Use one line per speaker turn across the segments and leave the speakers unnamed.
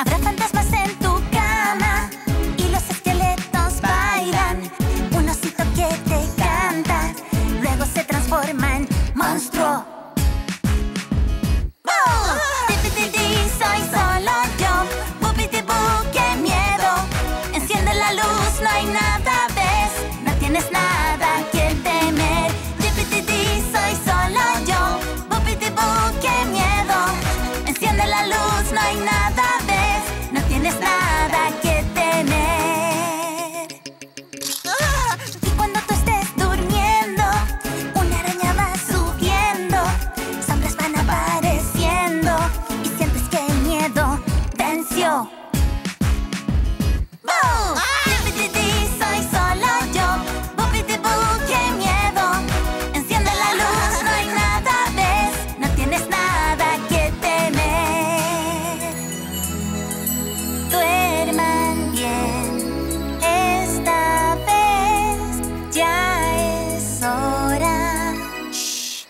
Habrá fantasmas en tu cama y los esqueletos bailan. Un osito que te canta, luego se transforma en monstruo. Soy solo yo. Bupiti-boo, qué miedo. Enciende la luz, no hay nada, ¿ves? No tienes nada que temer. Dipiti-di, soy solo yo. Bupiti-boo, qué miedo. Enciende la luz, no hay nada, ¿ves? No tienes nada que temer. Y cuando tú estés durmiendo, una araña va subiendo, sombras van apareciendo y sientes que el miedo venció. Dipiti-di, soy solo yo. Bupiti-boo, qué miedo. Enciende la luz, no hay nada, ¿ves? No tienes nada que temer. Duerman bien, esta vez ya es hora. Shh.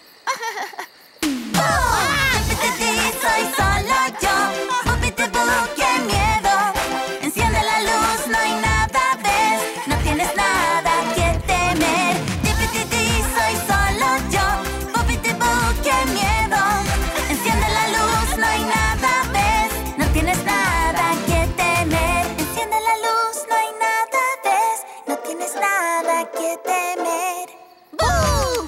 Dipiti-di, soy solo yo. Bupiti-boo, qué miedo. Enciende la luz, no hay nada, ¿ves? No tienes nada que temer. Dipiti-di, soy solo yo. Bupiti-boo, qué miedo. Enciende la luz, no hay nada, ¿ves? No tienes nada que temer. Enciende la luz, no hay nada, ¿ves? No tienes nada que temer. ¡Boo!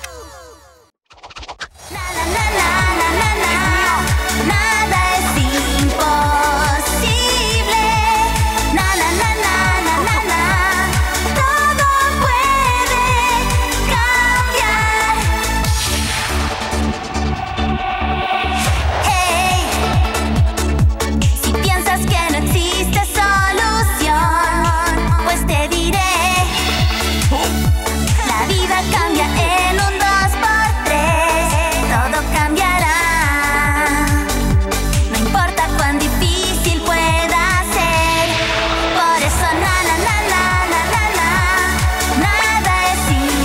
Na na na na na na na. Nada es imposible. Na na na na na na na. Todo puede cambiar. Hey, si piensas que no existe solución, pues te diré, la vida cambia en un 2x3. Todo cambiará. No importa cuán difícil pueda ser. Por eso na na na na na na na. Nada es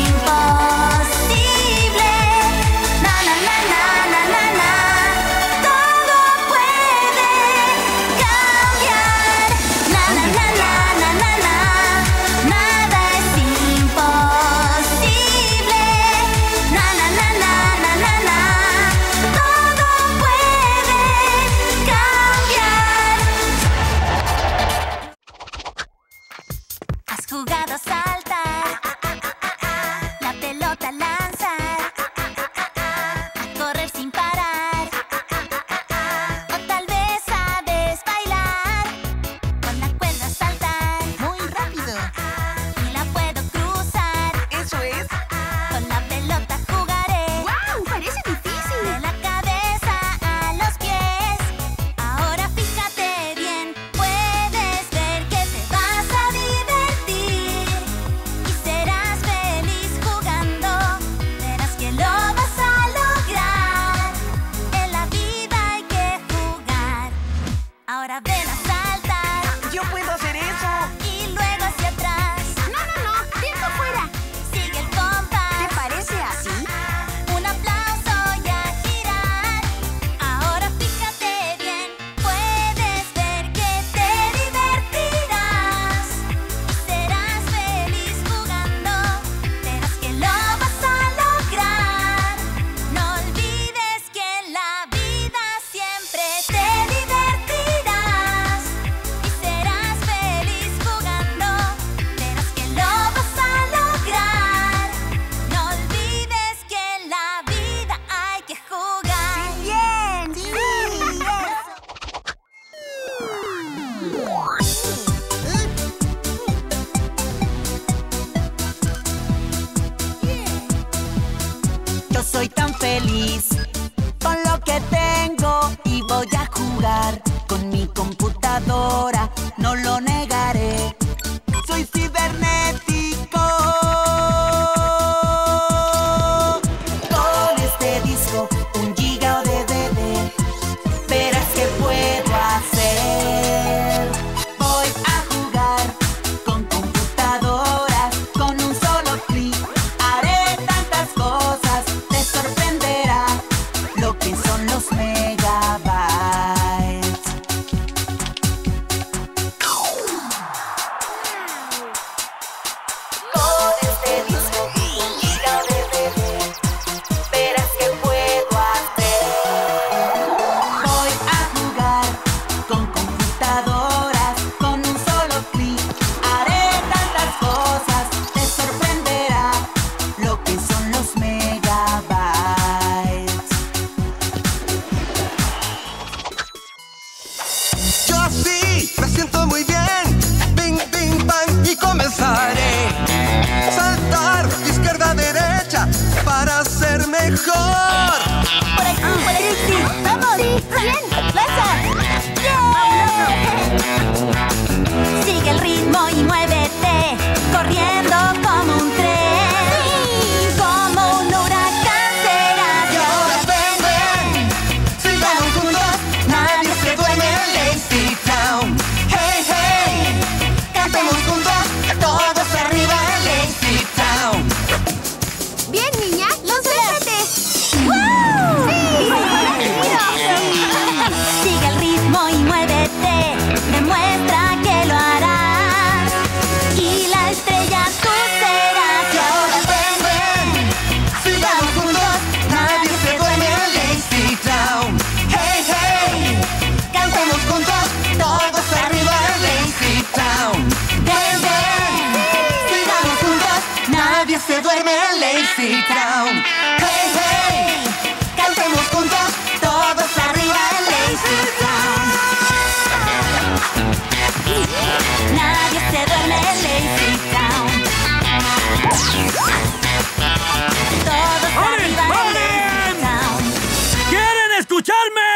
imposible. Na na na na na na na. Todo puede cambiar. Na na na na na na na. Nada es imposible. Na na na na na na na. Todo puede cambiar. Has jugado a saltar, la pelota lanzar, a correr sin parar, o tal vez sabes bailar, con la cuerda saltar,
Muy rápido.
y la puedo cruzar,
Eso es.
con la pelota jugaré,
¡Wow! Parece difícil.
de la cabeza a los pies. Ahora fíjate bien, puedes ver que te vas a divertir y serás feliz jugando. Verás que lo vas a lograr. En la vida hay que jugar. Ahora ven a saltar
Yo puedo hacer eso.
y luego hacia atrás.
No, no, no. Tiempo fuera.
Sigue el compás.
¿Te parece así?
Un aplauso y a girar. Ahora fíjate bien, puedes ver que te divertirás y serás feliz jugando. Verás que lo vas a lograr. No olvides que en la vida siempre te divertirás y serás feliz jugando. Verás que lo vas a lograr. No olvides que en la vida hay que jugar.
Bien. Sí.
Yo soy tan feliz con lo que tengo y voy a jugar con mi computadora, no lo negaré. Soy cibernético. Con este disco, 1 giga o DVD, verás que puedo hacer. Voy a jugar con computadoras, con un solo clic haré tantas cosas, te sorprenderá lo que son los megabytes.
Así me siento muy bien. Bing, bing, bang y comenzaré. Saltar de izquierda a derecha para ser mejor.
Por aquí, sí. ¡Vamos! ¡Sí! ¡Bien! ¡Lanza! ¡Yeah! Sigue el ritmo y muévete, corriendo como un tren. ¡Sí! Como un huracán serás.
Y ahora ven, ven, sigamos juntos. Nadie se duerme en Lazy Town. Hey, hey, cantemos juntos, todos arriba en Lazy Town.
Bien, niña, lúcete.
Sigue el ritmo y muévete, demuestra que lo harás. Y la estrella tú serás.
Y ahora ven, ven, sigamos juntos. Nadie se duerme en Lazy Town. Hey, hey, cantemos juntos, todos arriba en Lazy Town. Ven, ven, sigamos juntos. Nadie se duerme en Lazy Town. Hey, hey, cantemos juntos, todos arriba en Lazy Town.
Nadie se duerme en Lazy Town. Todos arriba en Lazy Town.
¿Quieren escucharme?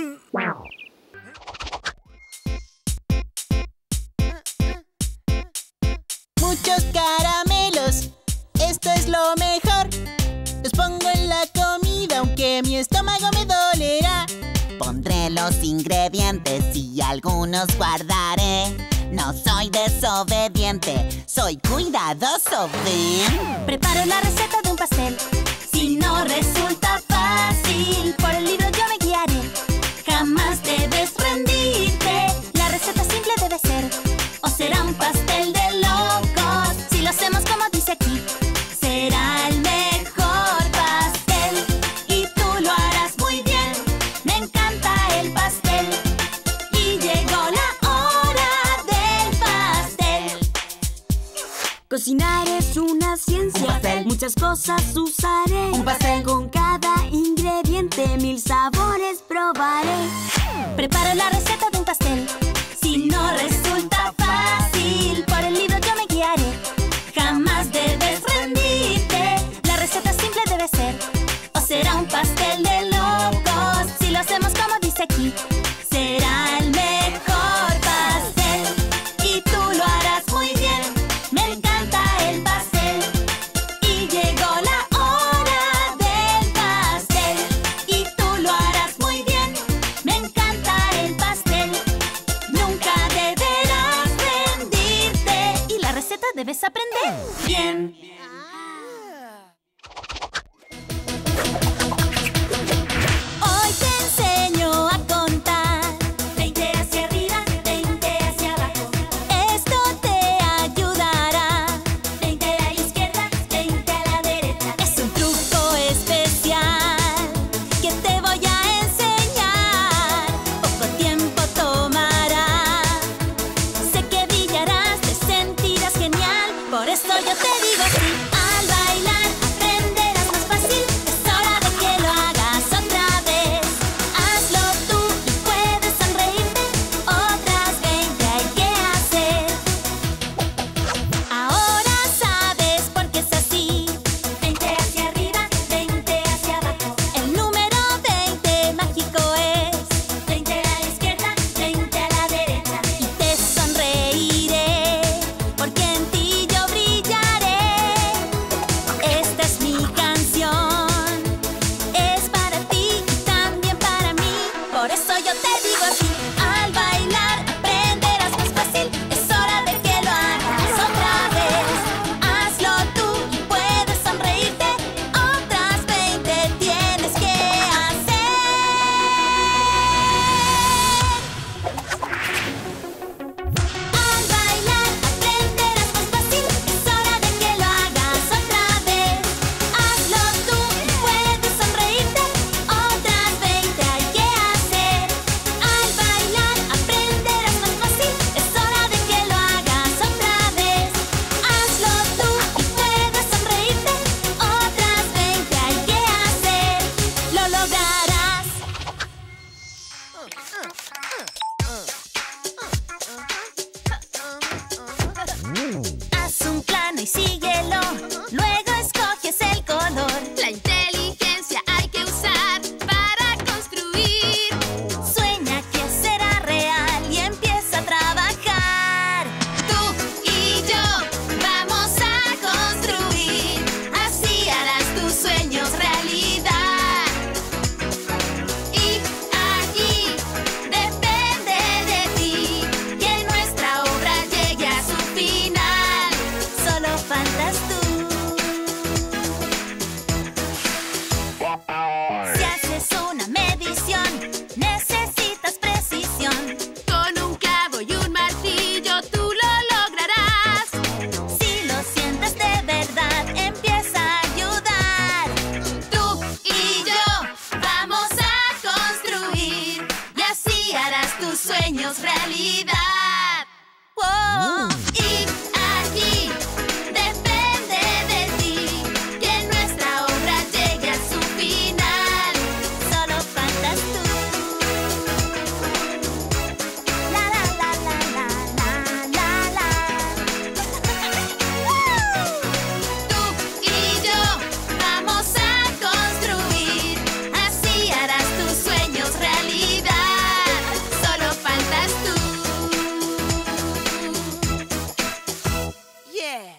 Muchos caramelos, esto es lo mejor. Los pongo en la comida aunque mi estómago me dolerá.
Pondré los ingredientes y algunos guardaré. No soy desobediente, soy cuidadoso, ¿ven?
Preparo la receta de un pastel. Si no resulta fácil, por el libro yo me guiaré. Jamás debes rendirte, la receta simple debe ser. O será un pastel de locos, si lo hacemos como dice aquí. Será el mejor pastel y tú lo harás muy bien. Me encanta el pastel y llegó la hora del pastel. Cocinar es una ciencia.
Un pastel.
Muchas cosas usaré.
Un pastel.
Con cada ingrediente 1000 sabores probaré. Preparo la receta de un pastel. Si no resulta fácil, por el libro yo me guiaré. Jamás debes rendirte, la receta simple debe ser. O será un pastel de locos, si lo hacemos como dice aquí. Será el mejor pastel y tú lo harás muy bien. Me encanta el pastel y llegó la hora del pastel y tú lo harás muy bien. Me encanta el pastel. Nunca deberás rendirte y la receta debes aprender bien. Hoy te enseño a contar 20 hacia arriba, 20 hacia abajo. Esto te ayudará. 20 a la izquierda, 20 a la derecha. Es un truco especial que te voy a enseñar. Poco tiempo tomará. Sé que brillarás, te sentirás genial. Por eso yo te digo sí. tus sueños realidad. ¡Wow! Y aquí depende de ti que nuestra obra llegue a su final. Solo faltas tú. La la la la la la la. Tú y yo vamos a construir, así harás tus sueños realidad. Solo faltas tú. Yeah.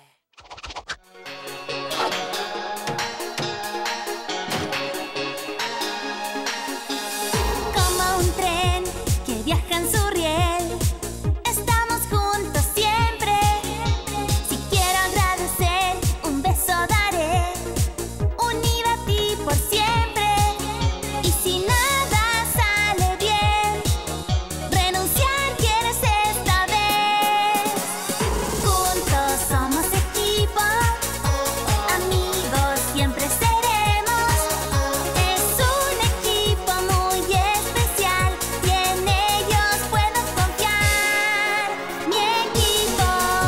Como un tren que viaja en su riel, estamos juntos siempre. Si quiero agradecer, un beso daré, unida a ti por siempre. Y si nada sale bien, renunciar quieres esta vez. Juntos somos equipo, amigos siempre seremos. Es un equipo muy especial y en ellos puedo confiar. Mi equipo.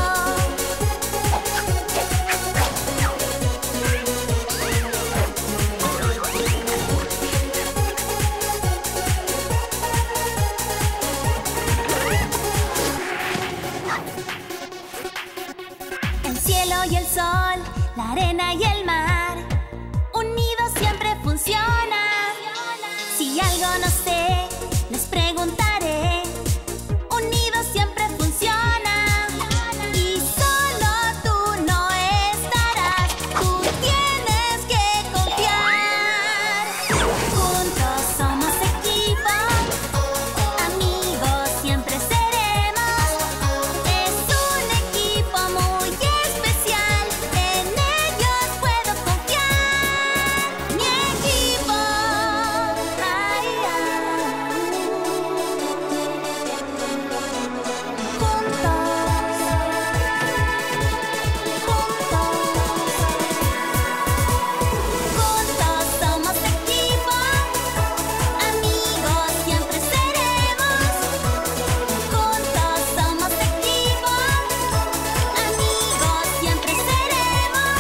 El cielo y el sol, la arena y el mar, unidos siempre funciona. Si algo no sé, les preguntaré. Unidos siempre funciona. Y solo tú no estarás, tú tienes que confiar. Juntos somos equipo, amigos siempre seremos. Es un equipo muy especial, en ellos puedo confiar. Mi equipo. Ay, Juntos somos equipo, amigos siempre seremos. Juntos somos equipo, amigos siempre seremos.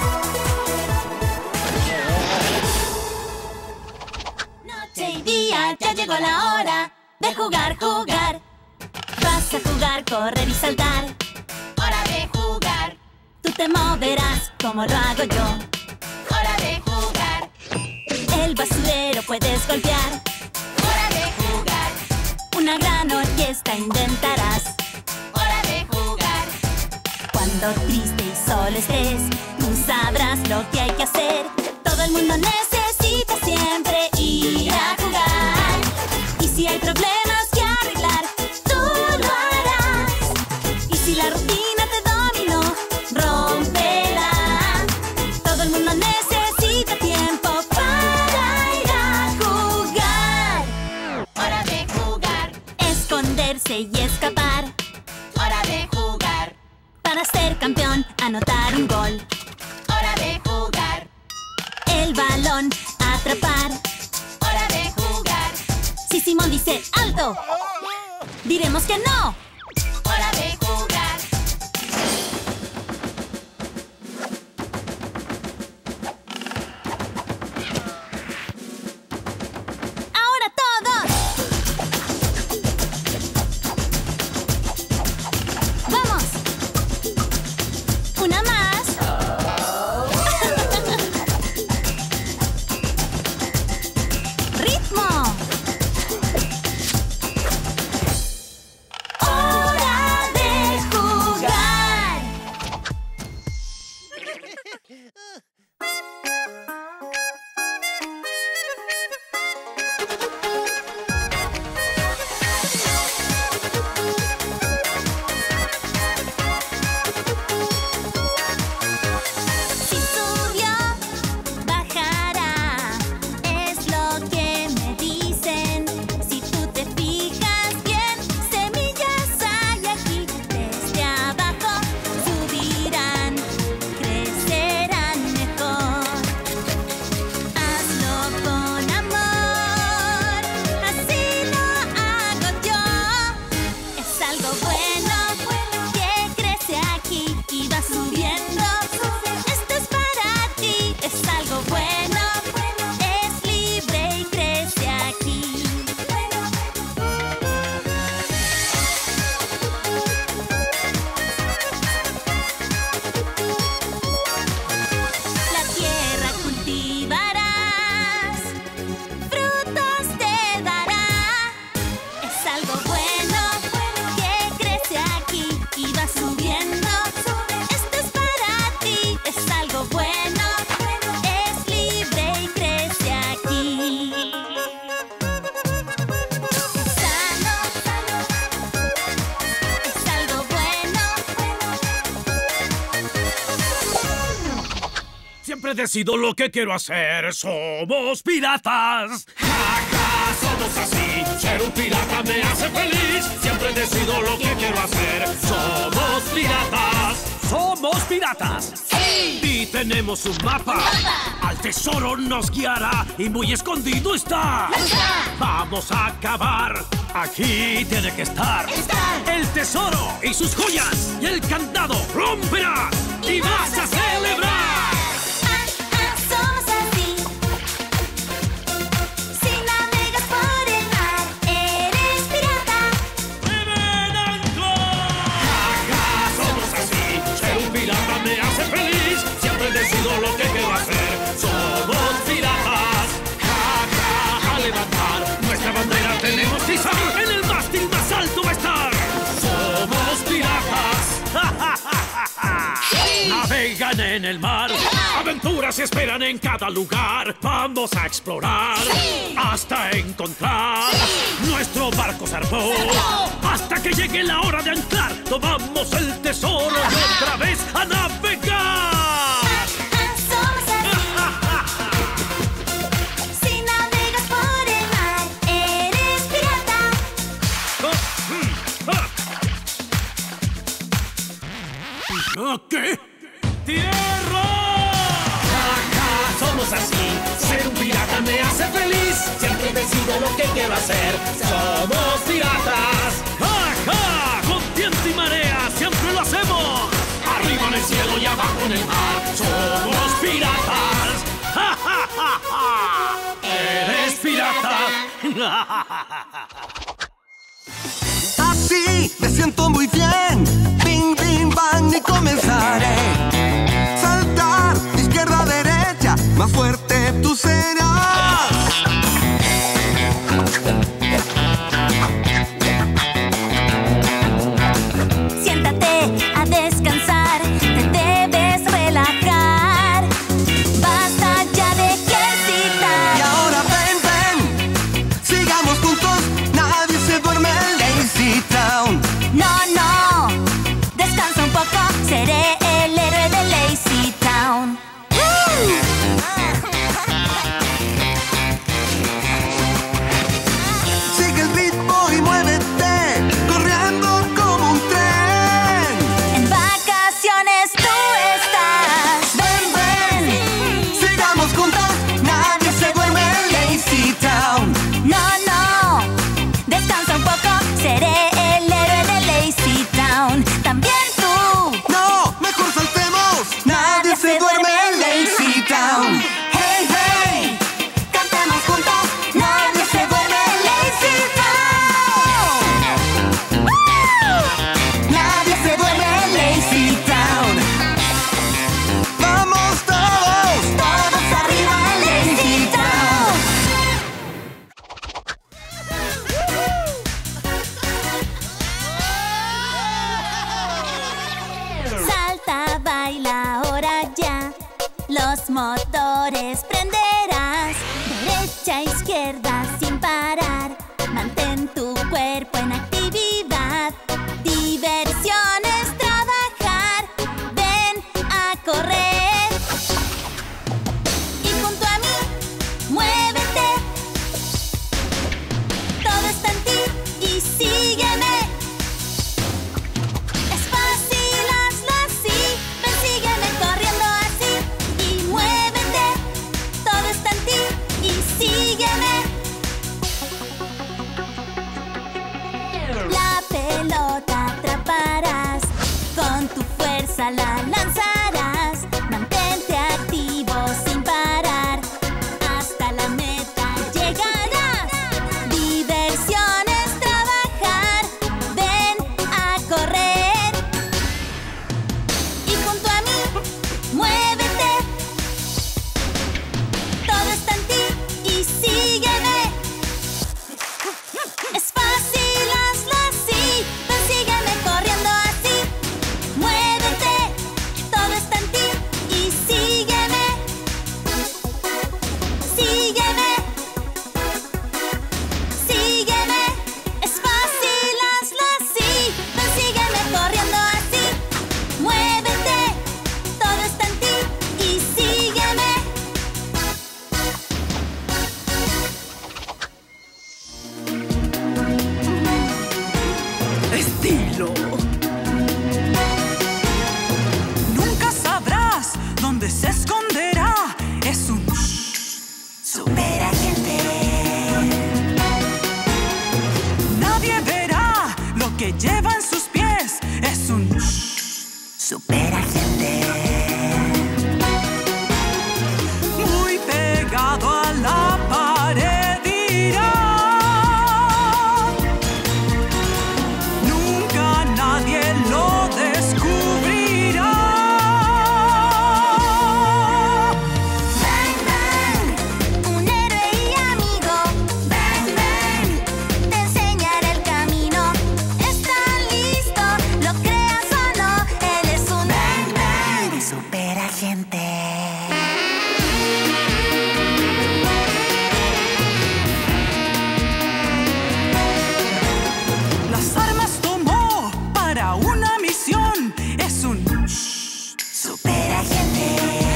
Noche y día, ya llegó la hora de jugar, jugar. Vas a jugar, correr y saltar. Hora de jugar. Tú te moverás como lo hago yo. Hora de jugar. El basurero puedes golpear. Hora de jugar. Una gran orquesta inventarás. Hora de jugar. Cuando triste y solo estés, tú sabrás lo que hay que hacer. Todo el mundo necesita siempre ir a jugar. Y si hay problemas que arreglar, tú lo harás. Y si la rutina te dominó, rómpela. Todo el mundo necesita tiempo para ir a jugar. Hora de jugar. Esconderse y escapar. Hora de jugar. Para ser campeón, anotar un gol. Hora de jugar. El balón, atrapar. Hora de jugar. Si Simón dice ¡alto!, diremos que no. Hora de jugar. Ahora todos. Vamos. Una más. ¡Ritmo! Hora de algo bueno que crece aquí y va subiendo. Esto es para ti, es algo bueno, es libre y crece aquí. Sano, es algo bueno.
Siempre decido lo que quiero hacer. Somos piratas. Jaja, somos así. Ser un pirata me hace feliz. Siempre decido lo que quiero hacer. Somos piratas. Somos piratas. ¡Sí! Y tenemos un mapa. Al tesoro nos guiará y muy escondido está. Vamos a acabar. Aquí tiene que estar. El tesoro y sus joyas. Y el candado romperá. Y vas a celebrar.
Somos así. Si navegas por el mar, eres pirata.
¡Viven ancla! Somos así. Ser un pirata me hace feliz. Siempre decido lo que quiero hacer. Somos piratas. A levantar nuestra bandera tenemos que izar. En el mástil más alto va a estar. Somos piratas. Navegan en el mar. Aventuras se esperan en cada lugar. Vamos a explorar hasta encontrar nuestro barco zarpó. Hasta que llegue la hora de anclar. Tomamos el tesoro y otra vez a navegar.
Somos así. Si navegas por el mar, eres pirata.
¿Qué? ¡Tierra! Somos así. Ser un pirata me hace feliz. Siempre decido lo que quiero hacer. Somos piratas. ¡Ja! Con viento y marea siempre lo hacemos. Arriba en el cielo y abajo en el mar. Somos piratas. Eres pirata.
Así me siento muy bien. Bing, bing, bang y comenzaré. Saltar de izquierda a derecha. Más fuerte tú serás.
Siéntate a descansar, te debes relajar. Basta ya de ejercitar.
Y ahora ven, ven. Sigamos juntos. Nadie se duerme en Lazy Town.
No, descansa un poco, seré el héroe de Lazy Town.
Sigue el ritmo y muévete, corriendo como un tren.
En vacaciones tú estás.
Ven, ven, sigamos juntos. Nadie se duerme en Lazy Town.
No, descansa un poco, seré el héroe de Lazy Town. También tú.
No, mejor saltemos. Nadie se duerme en Lazy Town. Hey, hey,
Cantemos juntos, nadie se duerme en Lazy Town.
nadie se duerme en Lazy Town. Vamos todos,
Todos arriba en Lazy Town. Salta, baila ahora ya. Los motores prenderás. Derecha, izquierda sin parar. Mantén tu cuerpo en actividad. Diversión es trabajar. Ven a correr. Y junto a mí, muévete. Todo está en ti y sígueme. Es fácil, hazlo así. Ven, sígueme corriendo así. Y muévete. Todo está en ti y sígueme. La pelota atraparás. Con tu fuerza la lanzarás. Mantente activo sin parar. Hasta la meta llegarás. Diversión es trabajar. Ven a correr. Y junto a mí, muévete. Todo está en ti y sígueme. Es fácil,
estilo. Nunca sabrás dónde se esconderá. Es un
superagente.
Nadie verá lo que lleva en sus pies. Es un
superagente.
Muy pegado a la pared irá. Nunca nadie lo descubrirá.
Bang, bang, un héroe y amigo. Bang, bang, te enseñará el camino. ¿Está listo? ¿Lo creas o no? Él es un bang, bang, superagente.
Las armas tomó para una misión. Es un
superagente.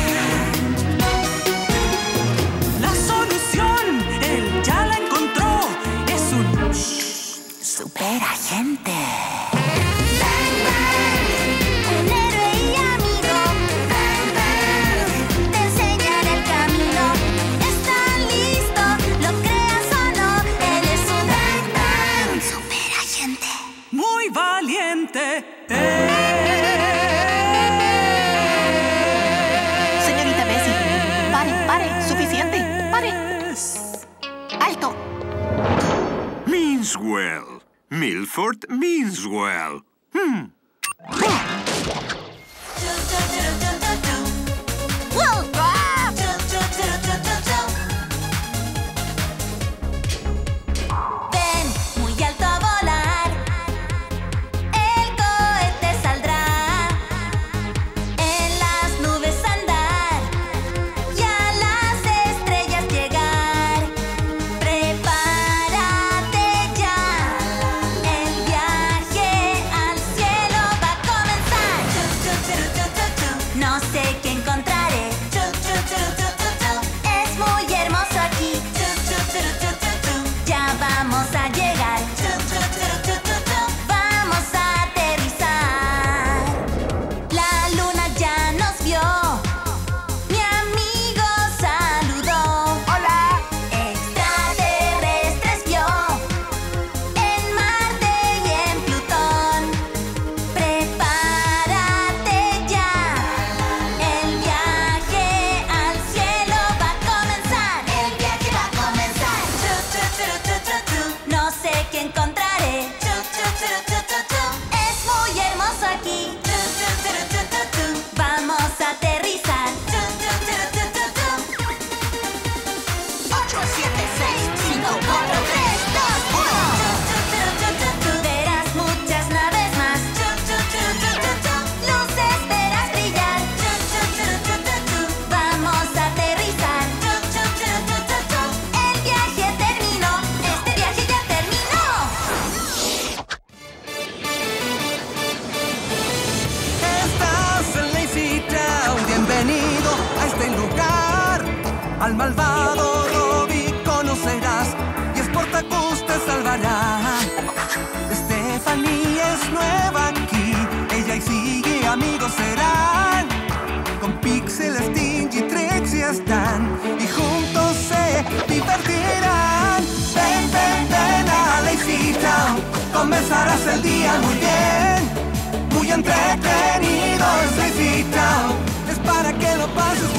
La solución, él ya la encontró. Es un
superagente. Bang, bang, un héroe y amigo. Bang, bang, te enseñará el camino. ¿Está listo? ¿Lo creas o no? Él es un bang, bang, superagente.
muy valiente.
Señorita Bessie, pare, suficiente, pare. ¡Alto!
Meanswell. Milford Meanswell.
Ven muy alto a volar. El cohete saldrá. En las nubes andar. Y a las estrellas llegar. Prepárate ya. El viaje al cielo va a comenzar. No sé qué encontraré. Es muy hermoso aquí. Ya vamos a llegar. Vamos a aterrizar. La luna ya nos vio. Mi amigo saludó. Hola. Extraterrestres vio. En Marte y en Plutón. Prepárate ya. El viaje al cielo va a comenzar. El viaje va a comenzar. No sé qué encontraré. Es muy hermoso aquí. Vamos a aterrizar. 8, 7, 6, 5, 4, 3, 2, 1. Verás muchas naves más. Luces verás brillar. Vamos a aterrizar. El viaje terminó. Este viaje ya terminó.
Estás en Lazy Town, bienvenido a este lugar. Al malvado Robbie conocerás y Sportacus te salvará. Stephanie es nueva aquí, ella y Siggy amigos serán. Con Pixel, Stingy, Trixie están y juntos se divertirán. Ven, ven, ven a Lazy Town, comenzarás el día muy bien. Muy entretenido es Lazy Town, es para que lo pases